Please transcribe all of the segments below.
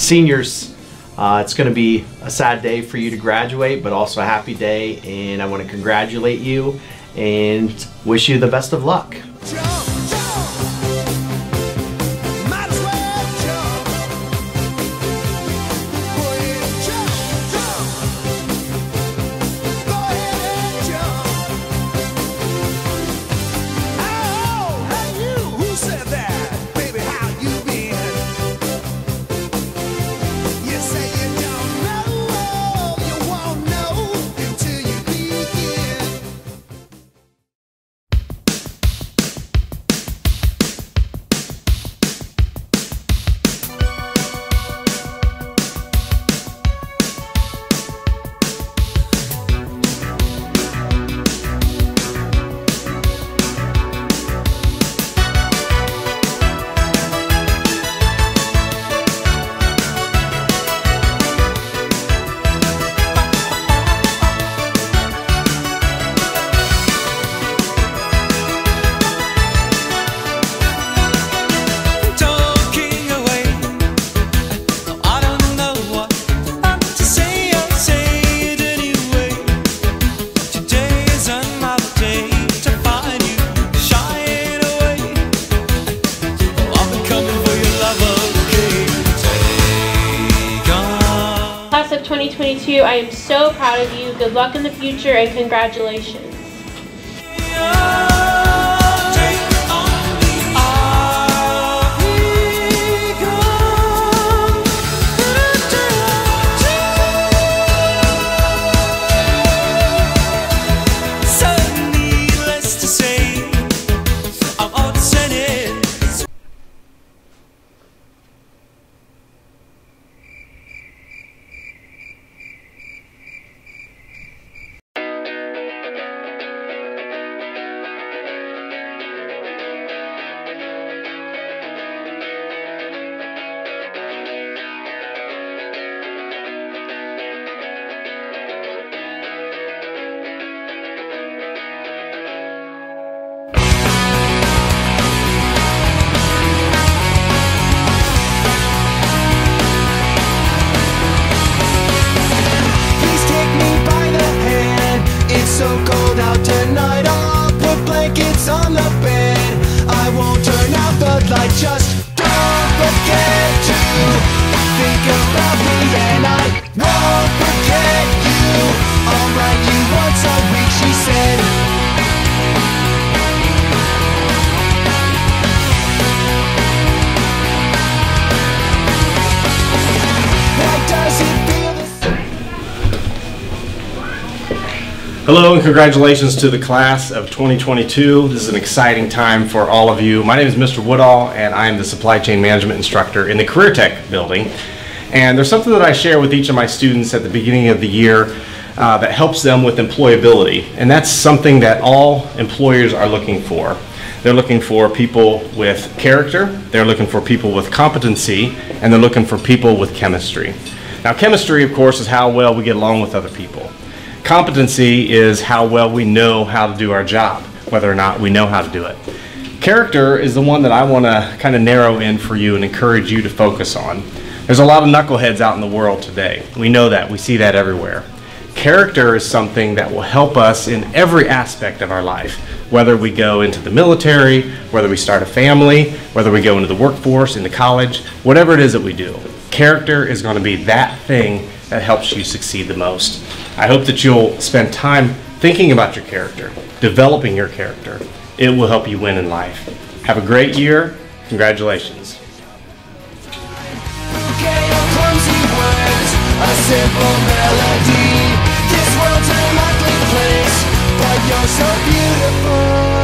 seniors, it's going to be a sad day for you to graduate, but also a happy day, and I want to congratulate you and wish you the best of luck. Class of 2022, I am so proud of you. Good luck in the future and congratulations. So cold out tonight, I'll put blankets on the bed. I won't turn out the light, just don't forget to think about me, and I won't forget you. I'll write you once a week, she said. Why does it feel the same? Hello and congratulations to the class of 2022. This is an exciting time for all of you. My name is Mr. Woodall and I am the supply chain management instructor in the Career Tech building. And there's something that I share with each of my students at the beginning of the year that helps them with employability. And that's something that all employers are looking for. They're looking for people with character, they're looking for people with competency, and they're looking for people with chemistry. Now chemistry, of course, is how well we get along with other people. Competency is how well we know how to do our job, whether or not we know how to do it. Character is the one that I want to kind of narrow in for you and encourage you to focus on. There's a lot of knuckleheads out in the world today. We know that. We see that everywhere. Character is something that will help us in every aspect of our life, whether we go into the military, whether we start a family, whether we go into the workforce, into college, whatever it is that we do. Character is going to be that thing that helps you succeed the most. I hope that you'll spend time thinking about your character, developing your character. It will help you win in life. Have a great year. Congratulations. A simple melody. This world's an ugly place, but you're so beautiful.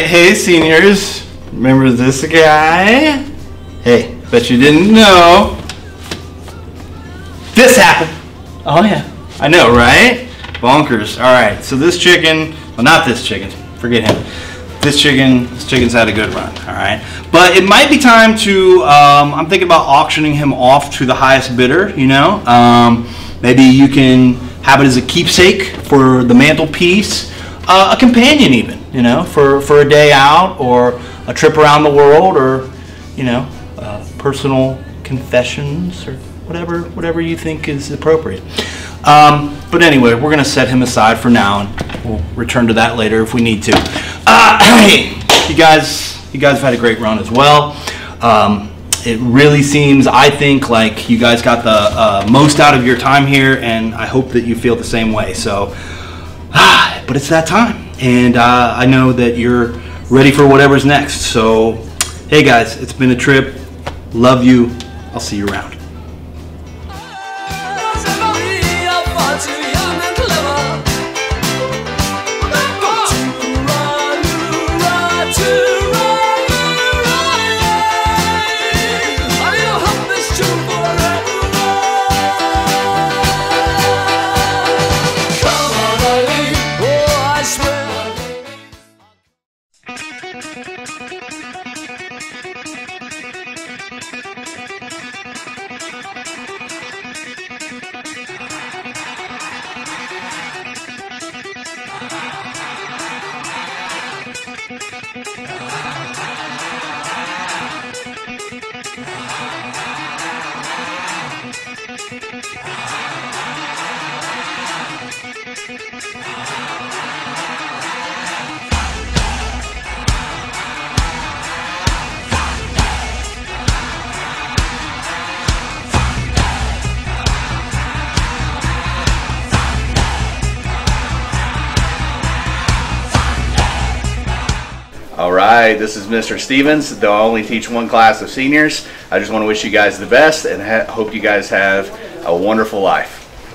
hey seniors, remember this guy? Hey, bet you didn't know. This happened. Oh yeah, I know, right? Bonkers. All right, so this chicken, well not this chicken, forget him. This chicken's had a good run, all right? But it might be time to, I'm thinking about auctioning him off to the highest bidder, you know? Maybe you can have it as a keepsake for the mantelpiece, a companion even, you know, for a day out or a trip around the world, or, you know, personal confessions or whatever you think is appropriate. But anyway, we're gonna set him aside for now, and we'll return to that later if we need to. Hey, you guys have had a great run as well. It really seems, I think, like you guys got the most out of your time here, and I hope that you feel the same way. So, but it's that time, and I know that you're ready for whatever's next. So, hey guys, it's been a trip. Love you. I'll see you around. All right, this is Mr. Stevens, though I only teach one class of seniors. I just want to wish you guys the best and hope you guys have a wonderful life.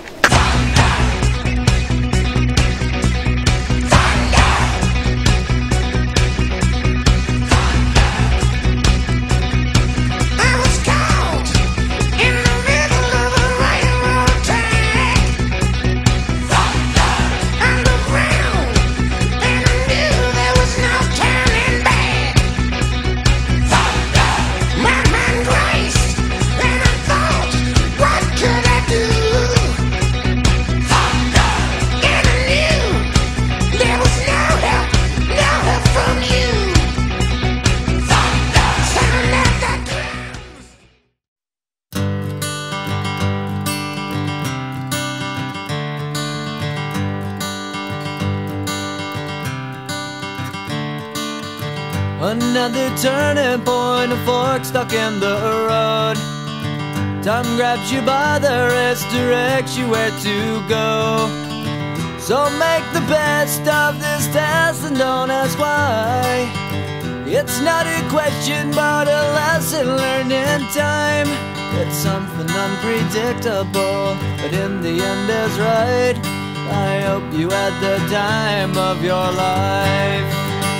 Another turning point, a fork stuck in the road. Time grabs you by the wrist, directs you where to go. So make the best of this test and don't ask why. It's not a question but a lesson learned in time. It's something unpredictable, but in the end is right. I hope you had the time of your life.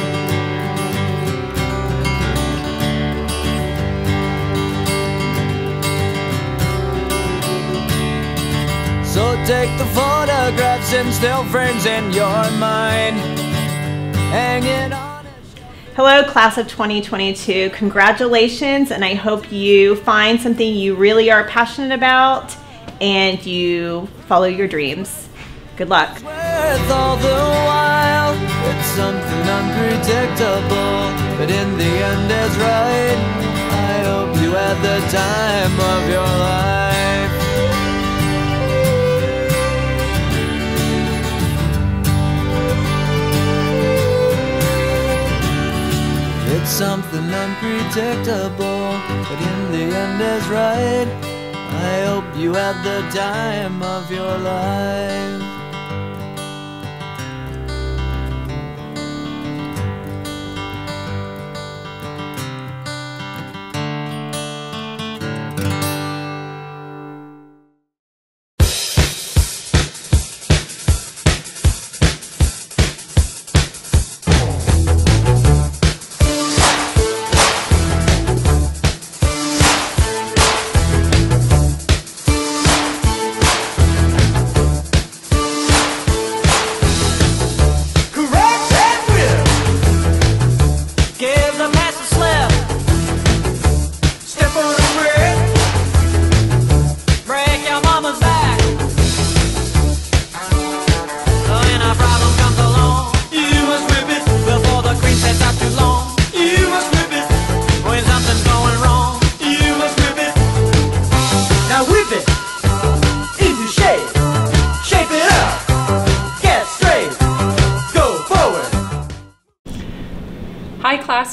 So take the photographs and still frames in your mind, hanging on. Hello, class of 2022. Congratulations, and I hope you find something you really are passionate about and you follow your dreams. Good luck. Worth all the while, it's something unpredictable, but in the end is right. I hope you had the time of your life. It's something unpredictable, but in the end is right. I hope you had the time of your life.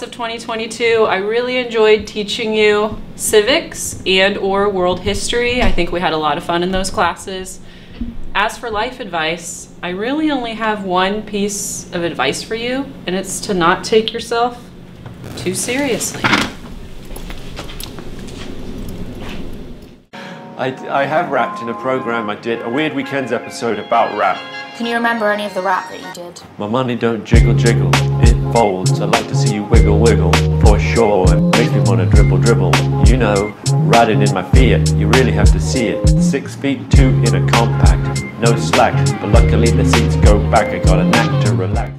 class of 2022. I really enjoyed teaching you civics and or world history. I think we had a lot of fun in those classes. As for life advice, I really only have one piece of advice for you, and it's to not take yourself too seriously. I have rapped in a program I did, a Weird Weekends episode about rap. Can you remember any of the rap that you did? My money don't jiggle jiggle, it folds. I like to see you wiggle wiggle, for sure. It makes me wanna dribble dribble. You know, riding in my Fiat, you really have to see it. 6'2" in a compact, no slack. But luckily the seats go back, I got a knack to relax.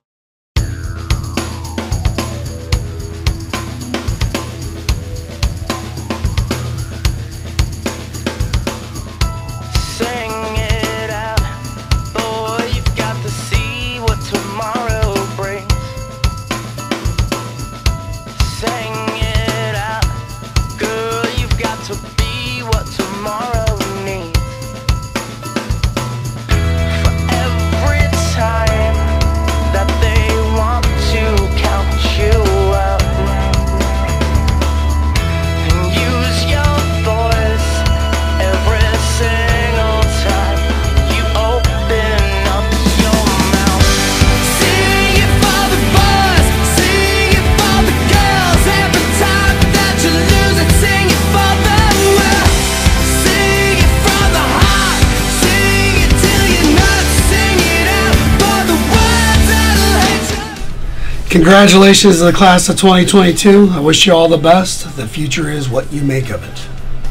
Congratulations to the class of 2022. I wish you all the best. The future is what you make of it.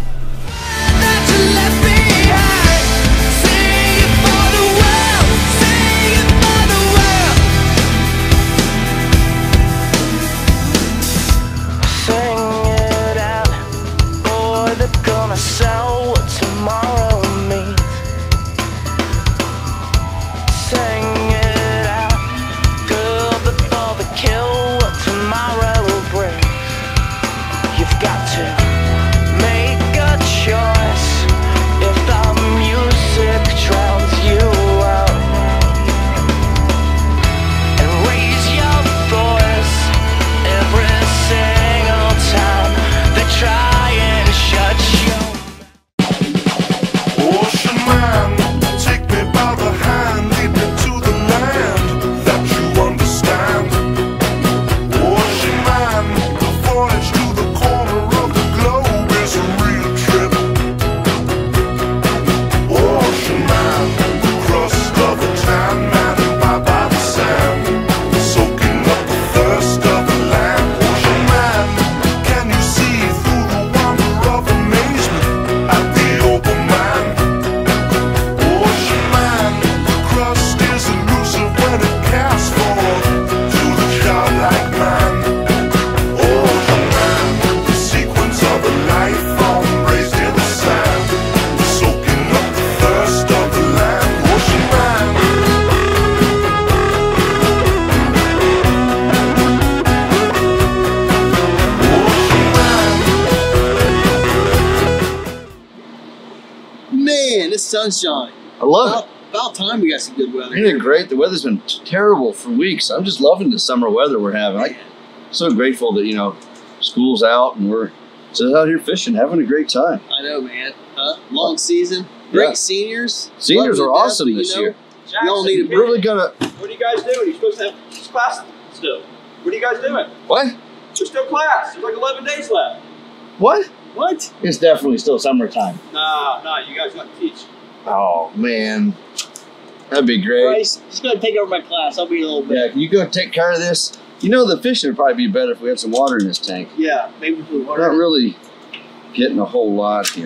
Sunshine. I love it. About time we got some good weather. Isn't it great? The weather's been terrible for weeks. I'm just loving the summer weather we're having. I'm so grateful that, you know, school's out and we're just out here fishing, having a great time. I know, man. Long season. Great seniors. Seniors are awesome this year. You all need We're really gonna. What are you guys doing? You're supposed to have class still. What are you guys doing? What? There's still class. There's like 11 days left. What? What? It's definitely still summertime. Nah, you guys got to teach. Oh man, that'd be great. Bryce, just go take over my class. I'll be a little bit. Yeah, can you go take care of this? You know, the fishing would probably be better if we had some water in this tank. Yeah, maybe put water. Not really getting a whole lot here.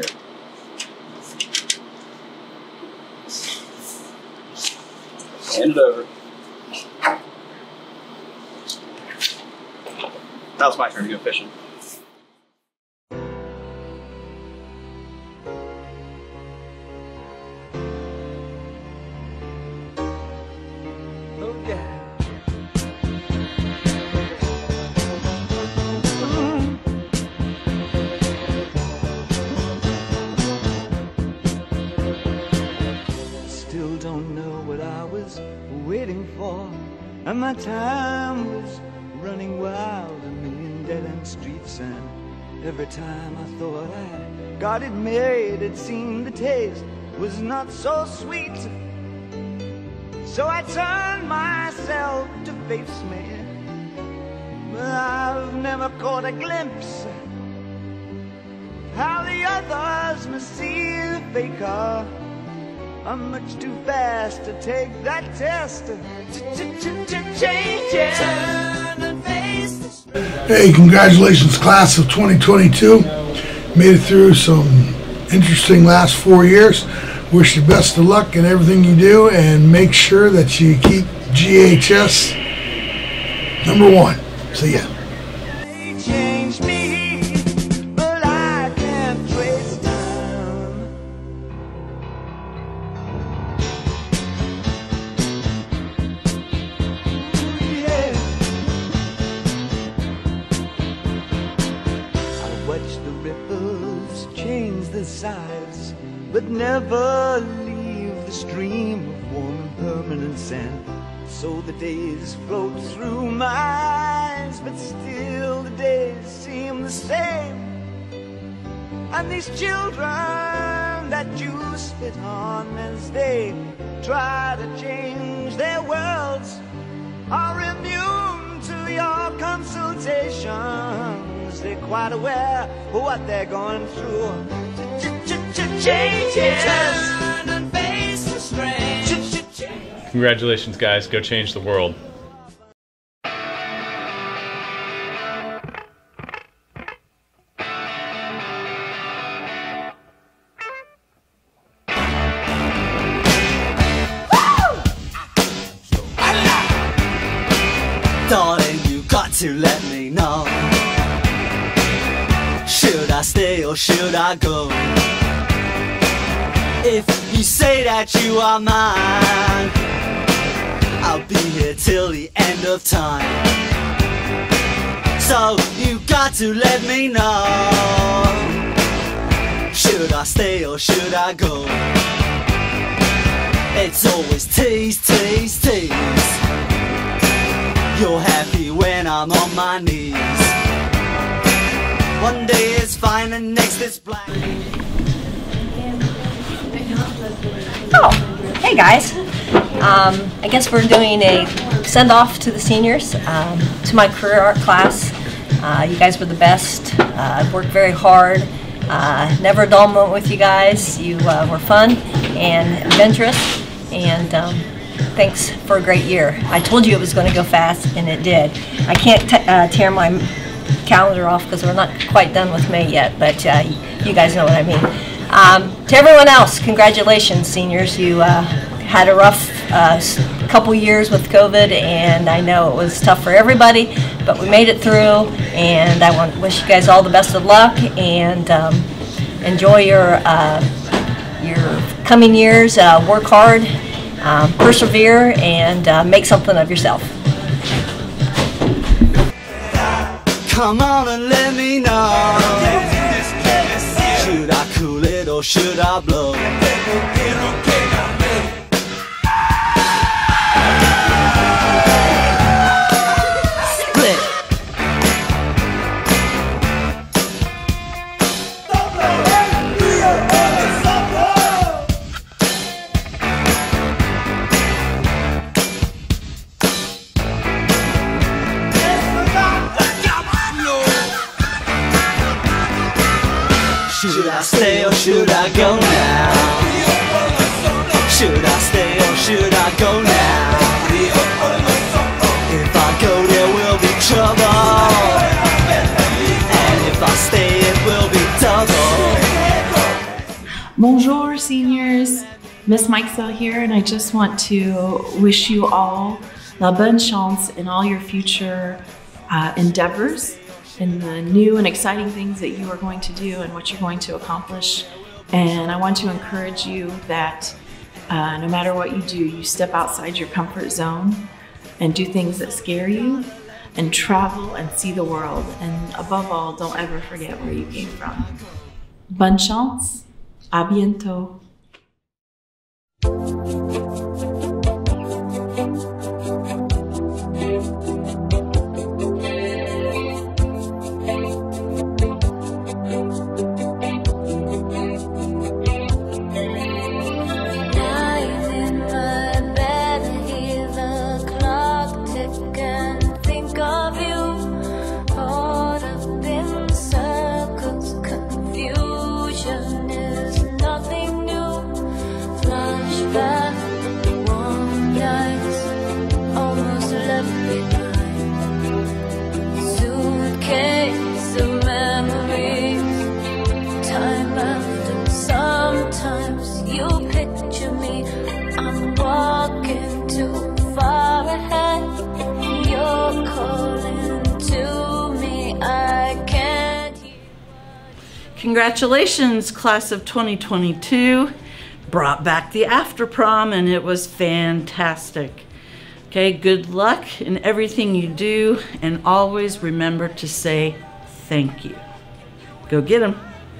Hand it over. Now it's my turn to go fishing. And my time was running wild, a million dead-end streets, and every time I thought I got it made, it seemed the taste was not so sweet. So I turned myself to face me, but I've never caught a glimpse how the others must see the faker. I'm much too fast to take that test. Change it. Turn and face the street. Hey, congratulations, class of 2022. Made it through some interesting last 4 years. Wish you best of luck in everything you do, and make sure that you keep GHS #1. See ya. They changed me, but I can't trace time. Yeah. I watch the ripples change the size, but never leave the stream of warm and permanent sand. So the days float through my eyes, but still the days seem the same. And these children that you spit on as they try to change their worlds are immune to your consultations. They're quite aware of what they're going through. Changes. Turn and face the strange. Congratulations, guys. Go change the world. Darling, you got to let me know. Should I stay or should I go? If you say that you are mine, I'll be here till the end of time. So you got to let me know. Should I stay or should I go? It's always tease, tease, tease. You're happy when I'm on my knees. One day it's fine and next it's black. Oh, hey guys. I guess we're doing a send-off to the seniors, to my career art class. You guys were the best. I've worked very hard. Never a dull moment with you guys. You were fun and adventurous, and thanks for a great year. I told you it was going to go fast, and it did. I can't tear my calendar off because we're not quite done with May yet, but you guys know what I mean. To everyone else, congratulations, seniors. You had a rough couple years with COVID, and I know it was tough for everybody, but we made it through, and I want to wish you guys all the best of luck, and enjoy your coming years. Work hard, persevere, and make something of yourself. Come on and let me know. Should I cool it or should I blow? Split. Should I stay or should I go now? Should I stay or should I go now? If I go there will be trouble, and if I stay it will be double. Bonjour seniors, Miss Mikesell here, and I just want to wish you all la bonne chance in all your future endeavors, and the new and exciting things that you are going to do and what you're going to accomplish. And I want to encourage you that no matter what you do, you step outside your comfort zone and do things that scare you, and travel and see the world. And above all, don't ever forget where you came from. Bonne chance, à bientôt. Congratulations, class of 2022. Brought back the after prom and it was fantastic. Okay, good luck in everything you do and always remember to say thank you. Go get 'em.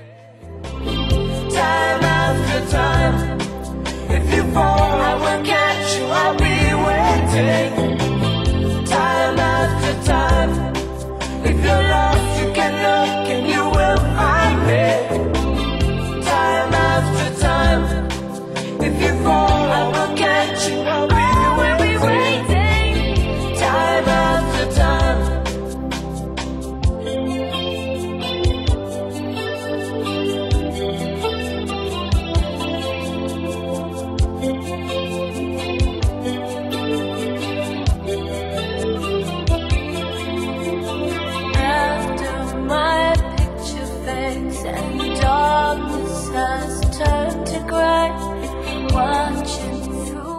Time after time, if you fall, I will catch you, I'll be waiting. Time after time, if you're lost, you can look and you will find me. Time after time, if you fall, I will catch you, I'll be waiting. Time after time. After my picture fades and the darkness has turned to gray, watching through.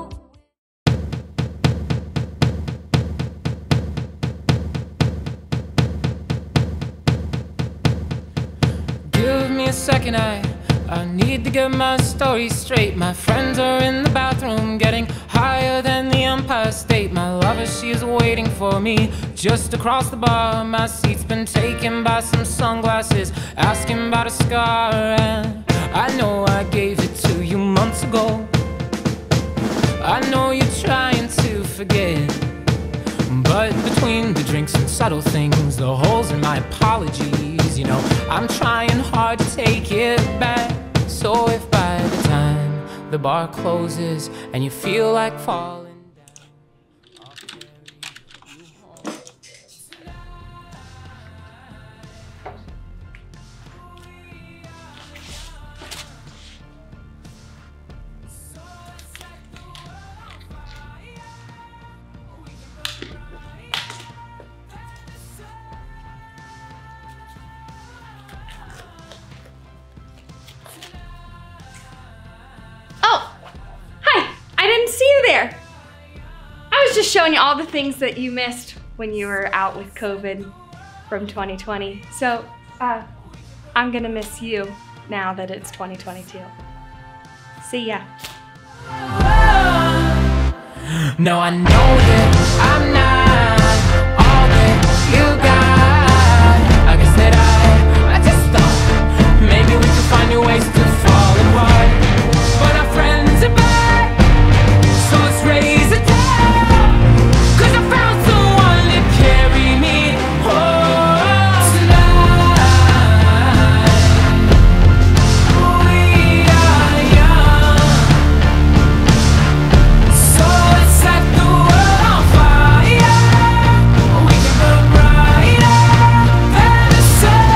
Give me a second, I need to get my story straight. My friends are in the bathroom getting higher than the Empire State. My lover, she is waiting for me just across the bar. My seat's been taken by some sunglasses, asking about a scar. And I know I gave it to you months ago. I know you're trying to forget, but between the drinks and subtle things, the holes in my apologies, you know, I'm trying hard to take it back. So if by the time the bar closes and you feel like falling, there. I was just showing you all the things that you missed when you were out with COVID from 2020. So I'm gonna miss you now that it's 2022. See ya. no, I know that I'm not all that you got. I guess that I just thought maybe we could find new ways to fall apart. But our friends are back, so let's raise a toast, 'cause I found someone to carry me home tonight. We are young, so let's set the world on fire. We can burn brighter than the sun.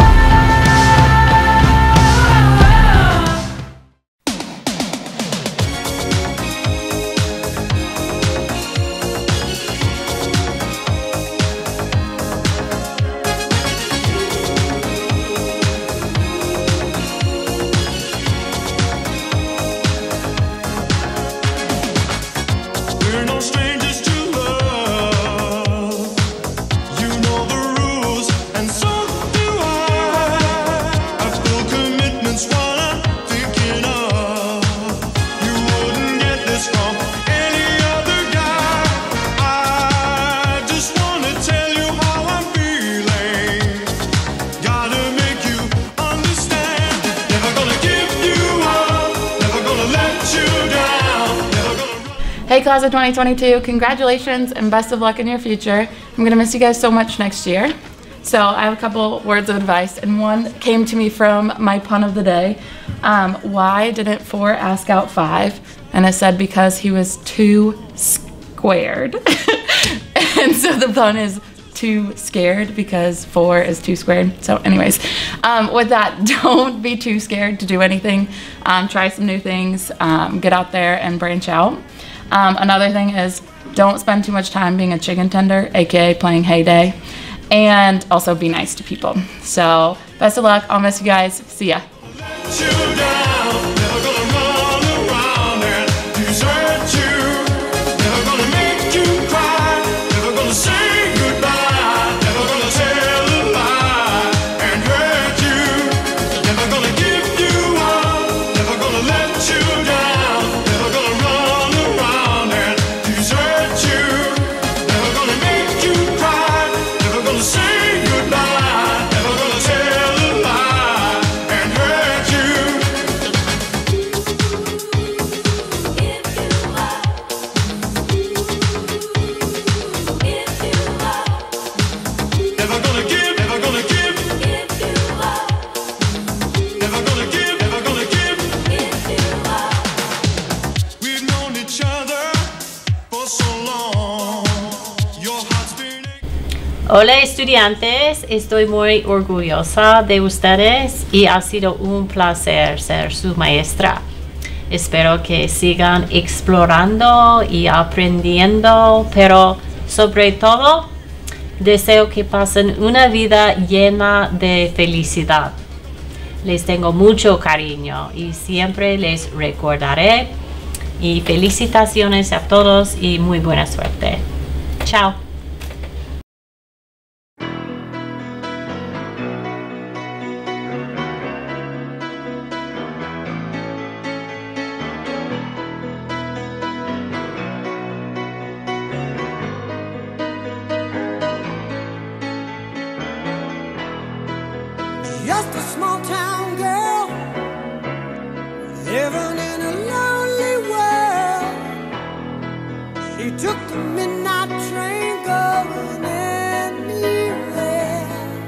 We're no strangers to love. You know the rules, and so do I. I feel commitment's what I'm thinking of. You wouldn't get this from any other guy. I just wanna tell you how I'm feeling. Gotta make you understand. Never gonna give you up. Never gonna let you down. Never gonna. Hey class of 2022, congratulations and best of luck in your future. I'm gonna miss you guys so much next year. So I have a couple words of advice, and one came to me from my pun of the day. Why didn't 4 ask out 5? And it said because he was too squared. And so the pun is too scared because 4 is 2 squared. So anyways, with that, don't be too scared to do anything. Try some new things, get out there and branch out. Another thing is don't spend too much time being a chicken tender, aka playing Hay Day, and also be nice to people. So best of luck, I'll miss you guys, see ya. Never gonna Hola estudiantes, estoy muy orgullosa de ustedes y ha sido un placer ser su maestra. Espero que sigan explorando y aprendiendo, pero sobre todo deseo que pasen una vida llena de felicidad. Les tengo mucho cariño y siempre les recordaré. Y felicitaciones a todos y muy buena suerte. Chao. Just a small town girl living in a lonely world. She took the midnight train going anywhere.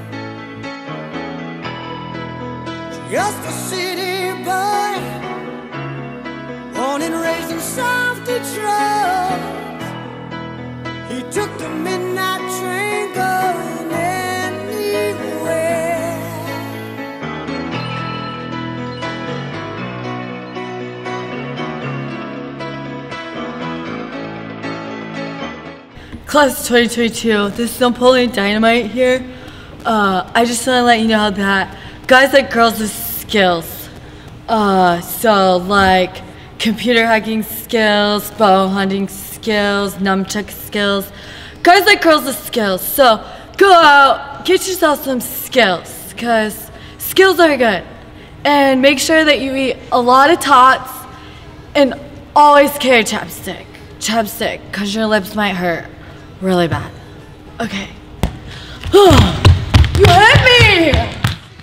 Just a city boy, born and raised in South Detroit. He took the midnight train going anywhere. Class of 2022, this is Napoleon Dynamite here. I just want to let you know that guys like girls with skills. So like computer hacking skills, bow hunting skills, nunchuck skills. Guys like girls with skills. So go out, get yourself some skills, because skills are good. And make sure that you eat a lot of tots and always carry chapstick. Chapstick, because your lips might hurt really bad. Okay. You hit me!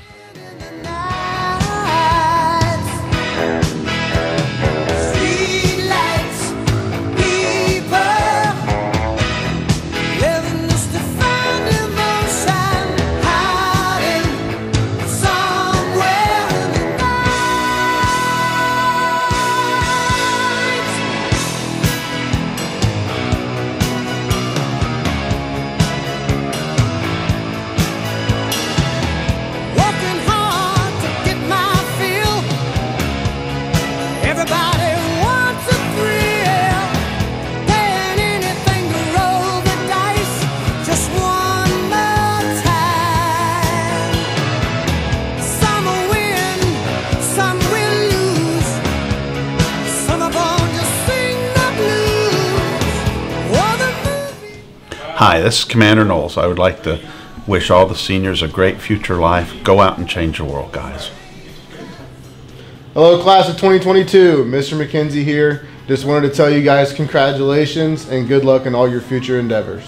Hi, this is Commander Knowles. I would like to wish all the seniors a great future life. Go out and change the world, guys. Hello, class of 2022. Mr. McKenzie here. Just wanted to tell you guys congratulations and good luck in all your future endeavors.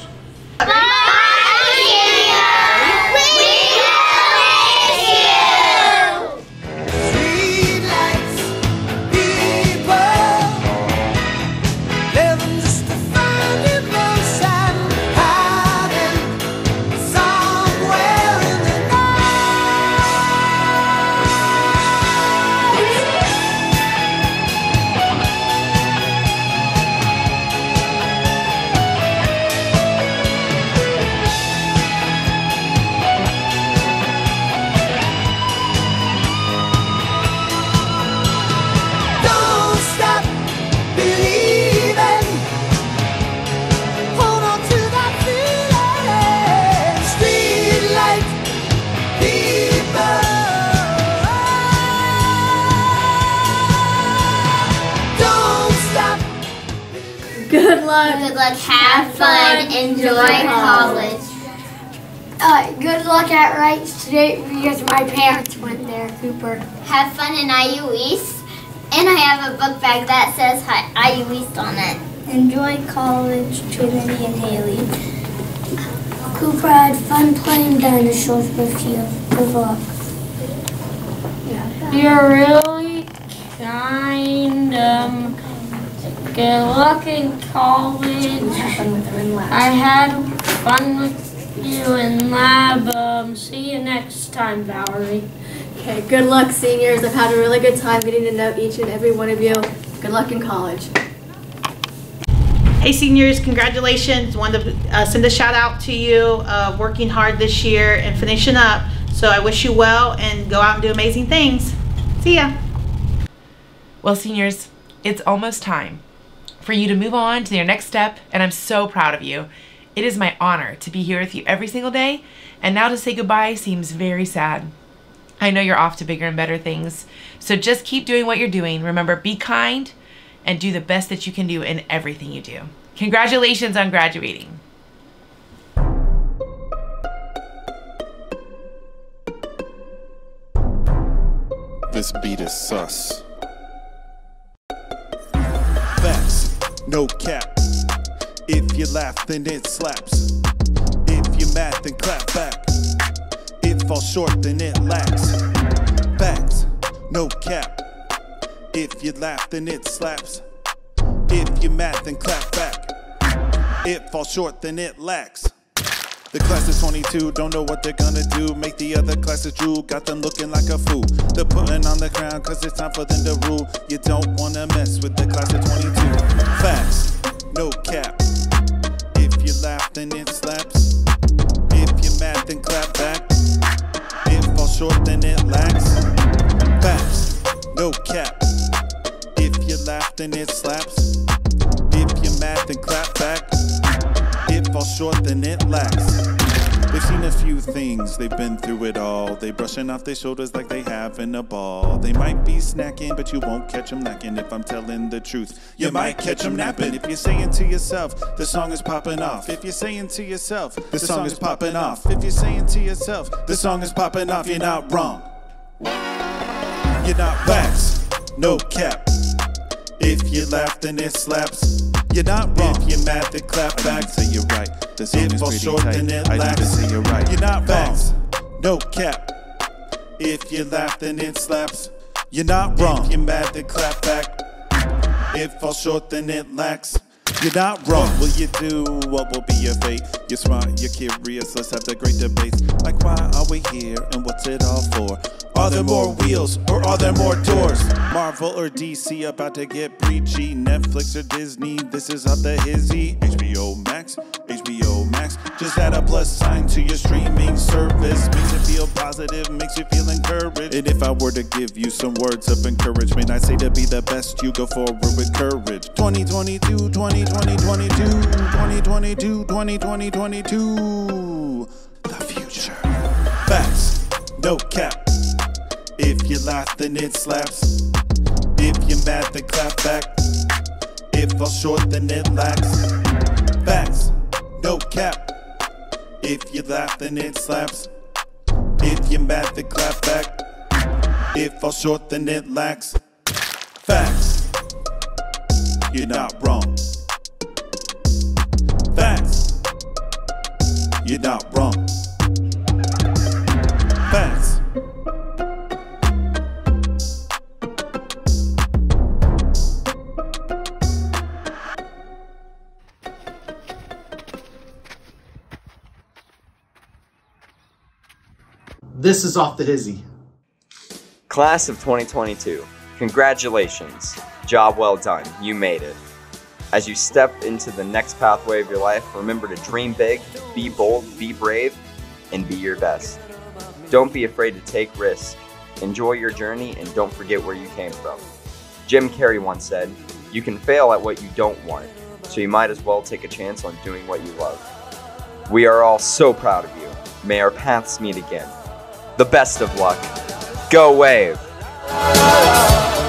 Good luck. Good luck. Have fun. Enjoy college. Good luck at Wrights today because my parents went there, Cooper. Have fun in IU East. And I have a book bag that says IU East on it. Enjoy college, Trinity and Haley. Cooper, I had fun playing dinosaurs with you. Good luck. You're really kind. Good luck in college. I had fun with you in lab. See you next time, Valerie. Okay, good luck, seniors. I've had a really good time getting to know each and every one of you. Good luck in college. Hey seniors, congratulations. Wanted to send a shout out to you, working hard this year and finishing up. So I wish you well and go out and do amazing things. See ya. Well, seniors, it's almost time for you to move on to your next step, and I'm so proud of you. It is my honor to be here with you every single day, and now to say goodbye seems very sad. I know you're off to bigger and better things, so just keep doing what you're doing. Remember, be kind and do the best that you can do in everything you do. Congratulations on graduating. This beat is sus. Facts, no cap. If you laugh, then it slaps. If you mad, then clap back. It falls short, then it lacks. Facts, no cap. If you laugh, then it slaps. If you mad, then clap back. It falls short, then it lacks. The class is 22, don't know what they're gonna do. Make the other classes drool, got them looking like a fool. They're putting on the crown, cause it's time for them to rule. You don't wanna mess with the class of 22. Facts, no cap. If you laugh, then it slaps. If you're mad, then clap back. It falls short, then it lacks. Facts, no cap. If you laugh, then it slaps. If you're mad, then clap back. It falls short, then it lacks. They've seen a few things, they've been through it all. They brushing off their shoulders like they having a ball. They might be snacking, but you won't catch them lacking. If I'm telling the truth, you might catch them napping. If you're saying to yourself, the song is popping off. If you're saying to yourself, the song is popping off. If you're saying to yourself, the song is popping off, you're not wrong. You're not facts, no cap. If you laugh, then it slaps. You're not wrong. If you're mad, then clap back. Say you're right. The song is pretty short, tight. Then it lacks. Say you're right. You're not facts, no cap. If you laugh, then it slaps. You're not wrong. If you're mad, then clap back. It falls short, then it lacks. You're not wrong. What will you do? What will be your fate? You're smart, you're curious, let's have the great debates. Like, why are we here and what's it all for? Are there more wheels or are there more doors? Marvel or DC about to get breachy? Netflix or Disney, this is up the hizzy. HBO Max, just add a plus sign to your streaming service. Makes you feel positive, makes you feel encouraged. And if I were to give you some words of encouragement, I'd say to be the best, you go forward with courage. 2022, 2022, 2022, 2022, the future. Facts, no cap. If you laugh, then it slaps. If you're mad, then clap back. It falls short, then it lacks. Facts, no cap. If you laugh, then it slaps. If you're mad, then clap back. It falls short, then it lacks. Facts, you're not wrong. Facts, you're not wrong. Facts. This is Off the Hizzy. Class of 2022, congratulations. Job well done, you made it. As you step into the next pathway of your life, remember to dream big, be bold, be brave, and be your best. Don't be afraid to take risks. Enjoy your journey and don't forget where you came from. Jim Carrey once said, "You can fail at what you don't want, so you might as well take a chance on doing what you love." We are all so proud of you. May our paths meet again. The best of luck. Go Wave!